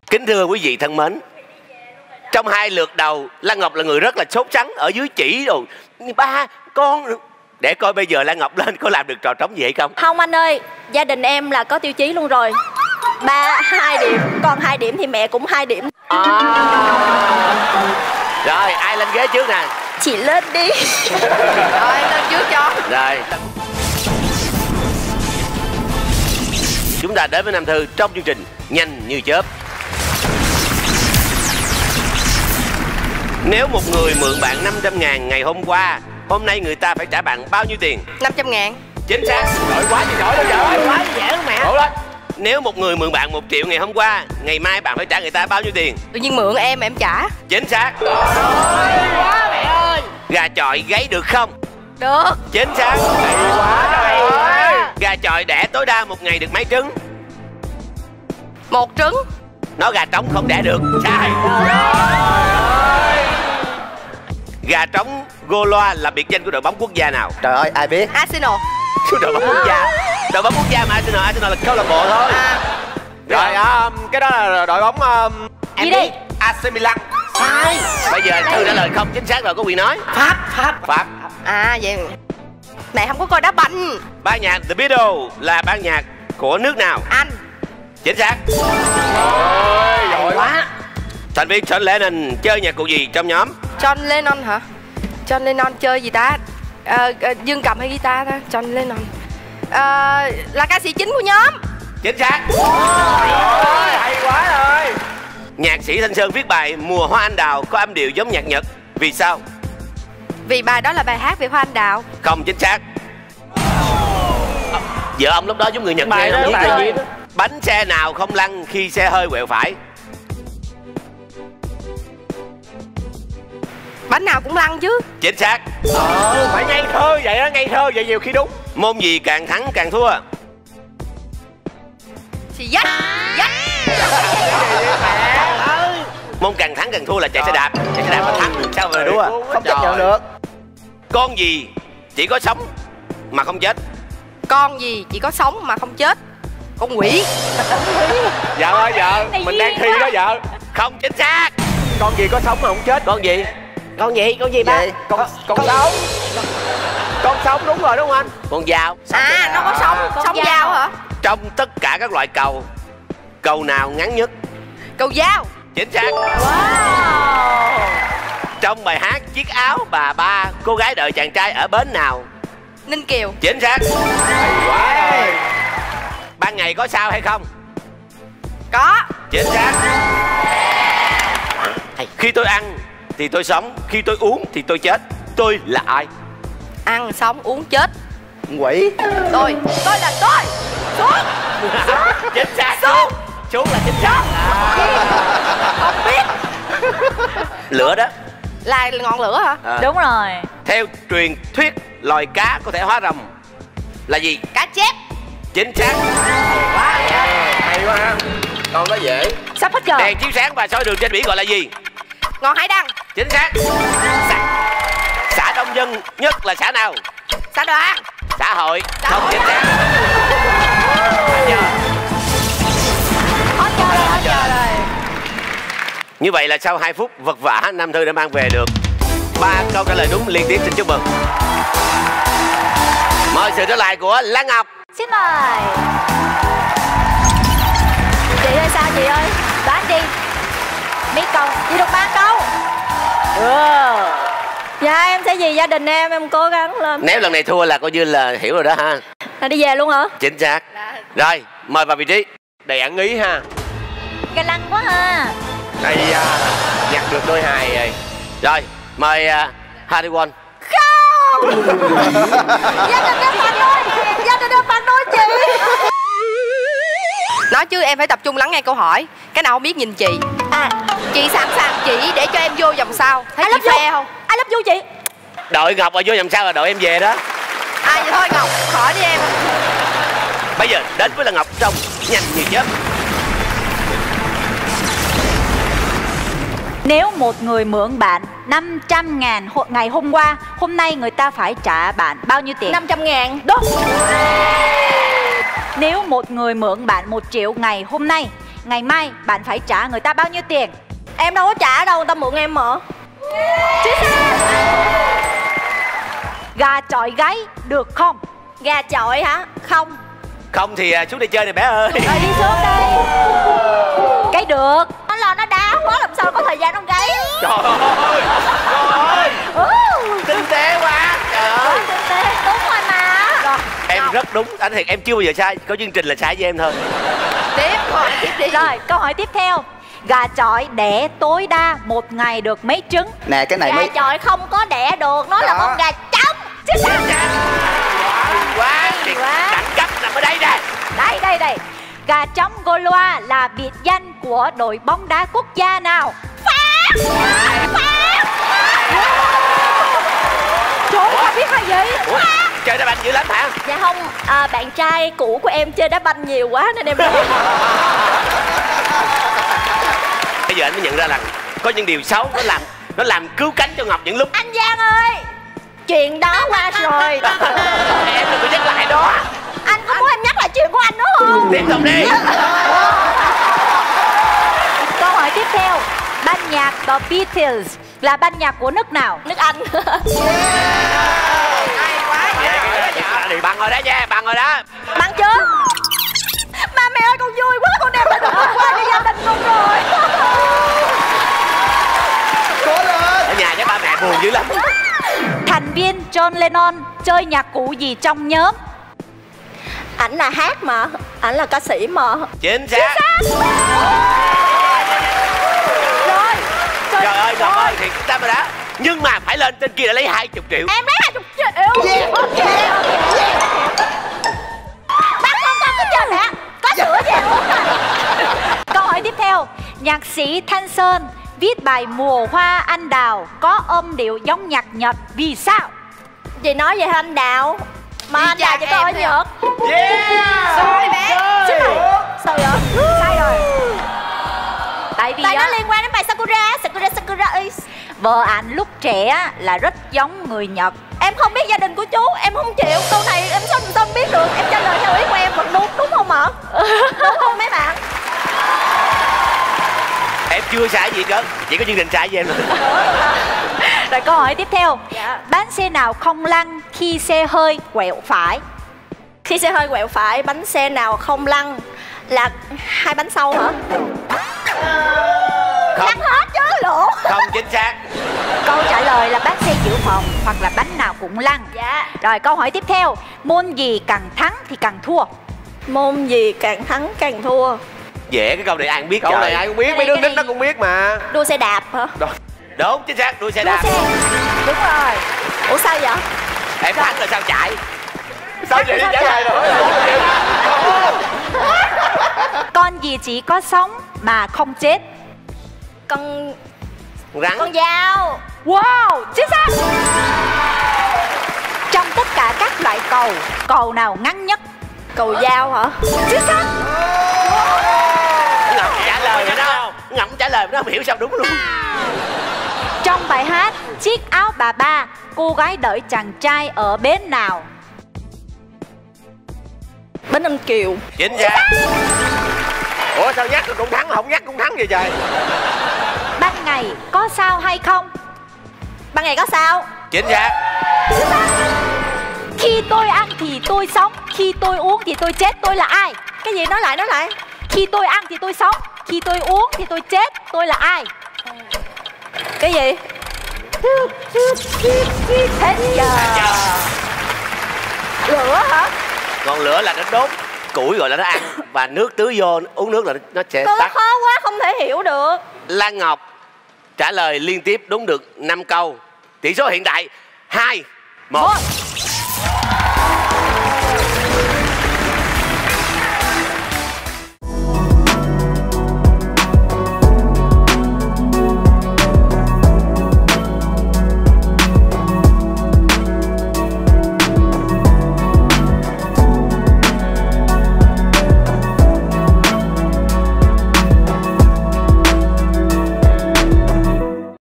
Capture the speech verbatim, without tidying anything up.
Kính thưa quý vị thân mến, trong hai lượt đầu Lan Ngọc là người rất là sốt sắng ở dưới chỉ rồi ba con, để coi bây giờ Lan Ngọc lên có làm được trò trống gì hay không. Không anh ơi, gia đình em là có tiêu chí luôn rồi. Ba hai điểm, con hai điểm thì mẹ cũng hai điểm. À. Rồi ai lên ghế trước nè? Chị lên đi. Rồi em lên trước cho. Rồi chúng ta đến với Nam Thư trong chương trình Nhanh Như Chớp. Nếu một người mượn bạn năm trăm ngàn ngày hôm qua, hôm nay người ta phải trả bạn bao nhiêu tiền? năm trăm ngàn. Chính xác. Giỏi quá gì giỏi đâu vợ. Quá dễ luôn mẹ. Đổ lên. Nếu một người mượn bạn một triệu ngày hôm qua, ngày mai bạn phải trả người ta bao nhiêu tiền? Tự nhiên mượn em em trả. Chính xác. Hay quá mẹ ơi. Gà chọi gáy được không? Được. Chính xác. Hay quá. Hay quá. Gà chọi đẻ tối đa một ngày được mấy trứng? Một trứng. Nó gà trống không đẻ được. Sai. Gà trống Goloa là biệt danh của đội bóng quốc gia nào? Trời ơi ai biết. Arsenal. Đội bóng quốc gia. Đội bóng quốc gia mà Arsenal, Arsenal là câu lạc bộ thôi. À. Rồi um, cái đó là đội bóng um, Gì đi? a xê Milan. Sai. Bây giờ Thư trả lời không chính xác rồi, có quyền nói. Pháp, Pháp. Pháp. À vậy mẹ không có coi đá banh. Ban nhạc The Beatles là ban nhạc của nước nào? Anh. Chính xác. Ôi giỏi quá. Thành viên John Lennon chơi nhạc cụ gì trong nhóm? John Lennon hả? John Lennon chơi gì ta? À, Dương cầm hay guitar ta? John Lennon à, là ca sĩ chính của nhóm. Chính xác. Ôi, hay quá rồi. Nhạc sĩ Thanh Sơn viết bài Mùa Hoa Anh Đào có âm điệu giống nhạc Nhật. Vì sao? Vì bài đó là bài hát về hoa anh đào. Không chính xác. Vợ ông lúc đó giống người Nhật. Bài đó bài gì đó. Bánh xe nào không lăn khi xe hơi quẹo phải? Bánh nào cũng lăn chứ. Chính xác. Ờ, phải ngây thơ vậy đó, ngây thơ vậy nhiều khi đúng. Môn gì càng thắng càng thua? Xì dách. Dách. Môn càng thắng càng thua là chạy xe đạp. Chạy xe đạp mà thắng sao mà đua? Không chấp nhận được. Con gì chỉ có sống mà không chết? Con gì chỉ có sống mà không chết? Con quỷ. Vợ ơi vợ, mình đang thi đó vợ. Không chính xác. Con gì có sống mà không chết? Con gì? Con gì? Con gì ba? Con con sống. Con sống đúng rồi đúng không anh? Con dao. À nó có sống. Con Sống dao. dao hả? Trong tất cả các loại cầu, cầu nào ngắn nhất? Cầu dao. Chính xác. Wow. Trong bài hát Chiếc áo bà ba, cô gái đợi chàng trai ở bến nào? Ninh Kiều. Chính xác. Hay quá rồi. Ban ngày có sao hay không? Có. Chính xác. Khi tôi ăn thì tôi sống, khi tôi uống thì tôi chết. Tôi là ai? Ăn sống uống chết. Quỷ. Tôi. Tôi là tôi. Xuống. Chính xác. Xuống. Xuống là chính xác. Không biết. Lửa đó. Là ngọn lửa hả? À. Đúng rồi. Theo truyền thuyết loài cá có thể hóa rồng là gì? Cá chép. Chính xác. Quá. Hay quá ha. Con nó dễ. Sắp hết giờ. Đèn chiếu sáng và soi đường trên biển gọi là gì? Ngọn hải đăng. Chính xác. Xã, xã đông dân nhất là xã nào? Xã Đoàn. Xã hội. Xã Không hội chính xác. Hết giờ rồi, hết giờ rồi. Như vậy là sau hai phút vật vã, Nam Thư đã mang về được ba câu trả lời đúng liên tiếp. Xin chúc mừng. Mời sự trở lại của Lan Ngọc. Xin mời. Chị ơi sao chị ơi? Đoán đi. Mấy câu? Chị được ba câu. Ừ. Dạ em sẽ vì gia đình em, em cố gắng lên. Nếu lần này thua là coi như là hiểu rồi đó ha. Là đi về luôn hả? Chính xác. Rồi, mời vào vị trí. Đầy ẩn ý ha. Cái lăng quá ha. Đây à, nhặt được đôi hài rồi. Rồi, mời uh, Harry Won. Không. Gia đình em phản đối. Gia đình em phản đối chị. Nói chứ em phải tập trung lắng nghe câu hỏi. Cái nào không biết nhìn chị. À, Chị sẵn sàng chỉ để cho em vô vòng sau. Thấy I chị love you. phe không? I love you chị. Đội Ngọc mà vô làm sao là đội em về đó. À vậy thôi Ngọc, khỏi đi em. Bây giờ đến với Lan Ngọc trong Nhanh Như Chớp. Nếu một người mượn bạn năm trăm ngàn ngày hôm qua, hôm nay người ta phải trả bạn bao nhiêu tiền? năm trăm ngàn. Đúng. Nếu một người mượn bạn một triệu ngày hôm nay, Ngày mai bạn phải trả người ta bao nhiêu tiền? Em đâu có trả đâu, người ta mượn em mà. Chính xác. Gà chọi gáy được không? Gà chọi hả? Không. Không thì à, xuống đây chơi này bé ơi. Rồi đi xuống đây. Cái được. Nó là nó đá quá làm sao có thời gian nó gáy. Trời ơi. Trời ơi. Tinh tế quá. Trời ơi. Tinh tế, đúng rồi mà. Rồi. Em Đâu. rất đúng. Anh thiệt em chưa bao giờ sai. Có chương trình là sai với em thôi. Tiếp hỏi tiếp đi. Rồi câu hỏi tiếp theo. Gà chọi đẻ tối đa một ngày được mấy trứng? Nè cái này Gà mới chọi không có đẻ được. Nó Đó. là con gà trống. Chính xác. Quá. Quá. Đẳng cấp nằm ở đây nè. Đây đây đây. Gà trống Goloa là biệt danh của đội bóng đá quốc gia nào? Pháp. Pháp. Trời ơi, biết hay gì? Ủa? Chơi đá banh dữ lắm hả? Dạ không, à, bạn trai cũ của em chơi đá banh nhiều quá nên em nói. Bây giờ anh mới nhận ra là có những điều xấu nó làm nó làm cứu cánh cho Ngọc những lúc. Anh Giang ơi, chuyện đó qua rồi. Em đừng có nhắc lại đó. Anh có muốn em nhắc lại chuyện của anh nữa không? Tiếp tục đi. Câu hỏi tiếp theo. Ban nhạc The Beatles là ban nhạc của nước nào? Nước Anh. Hay quá. Đi bằng rồi đó nha, bằng rồi đó. Bằng chưa? Ba mẹ ơi con vui quá, con đem lại được hôm qua cho gia đình con rồi. cố lên. Ở nhà với ba mẹ buồn dữ lắm. Thành viên John Lennon chơi nhạc cụ gì trong nhóm? Ảnh là hát mà, ảnh là ca sĩ mà. Chính xác. Rồi. Trời ơi Ngọc ơi, thiệt chúng ta mà đã. Nhưng mà phải lên trên kia để lấy hai mươi triệu. Em lấy hai mươi triệu. Yeah. Ok. Bác con con cứ chờ nè. Có sữa gì uống rồi. Câu hỏi tiếp theo. Nhạc sĩ Thanh Sơn viết bài Mùa Hoa Anh Đào có âm điệu giống nhạc Nhật vì sao? Chị nói về anh Đào. Mà anh Đào chỉ có ở Nhật. Yeah. Rồi bé. Sao vậy? Sai rồi. Tại vì Tại nó á, liên quan đến bài Sakura. Sakura Sakura is. vợ ảnh lúc trẻ là rất giống người Nhật. Em không biết gia đình của chú, em không chịu. Câu này em sao sao biết được. Em trả lời theo ý của em vẫn đúng, đúng không ạ? Đúng không mấy bạn? Em chưa sai gì cơ, chỉ có chương trình sai với em thôi. Rồi câu hỏi tiếp theo. Dạ. Bánh xe nào không lăn khi xe hơi quẹo phải? Khi xe hơi quẹo phải, bánh xe nào không lăn? Là hai bánh sau hả? Không, Lăn hết chứ lỗ. không chính xác. Câu trả lời là bánh xe dự phòng hoặc là bánh nào cũng lăn. Dạ. Rồi câu hỏi tiếp theo. Môn gì càng thắng thì càng thua? Môn gì càng thắng càng thua? Dễ, cái câu này ai cũng biết. Câu trời. này ai cũng biết, Cái mấy này- đứa cái nít nó này- cũng biết mà. Đua xe đạp hả? Đúng, chính xác, đua xe Đua đạp. xe. Đúng rồi. Ủa sao vậy? Em thắng là sao chạy? Sao vậy trả lời rồi? Con gì chỉ có sống mà không chết? Con Con rắn. con dao. Wow, chính xác. Trong tất cả các loại cầu, cầu nào ngắn nhất? Cầu dao hả? Chính xác. Ngọc trả lời rồi đó. Ngọc trả lời nó không hiểu sao đúng luôn. Trong bài hát Chiếc áo bà ba, cô gái đợi chàng trai ở bến nào? Bến Ninh Kiều. Chính xác. Ủa sao nhắc cũng thắng, không nhắc cũng thắng vậy trời. Ban ngày có sao hay không? Ban ngày có sao? Chính xác. Khi tôi ăn thì tôi sống, khi tôi uống thì tôi chết, tôi là ai? Cái gì nói lại nói lại? Khi tôi ăn thì tôi sống, khi tôi uống thì tôi chết, tôi là ai? Cái gì? Hết giờ. Lửa hả? Ngọn lửa là nó đốt, củi gọi là nó ăn, và nước tưới vô uống nước là nó sẽ Câu đó tắt. khó quá không thể hiểu được. Lan Ngọc trả lời liên tiếp đúng được năm câu. Tỷ số hiện tại hai một.